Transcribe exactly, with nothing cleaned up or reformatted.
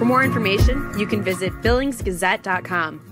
more information, you can visit billings gazette dot com.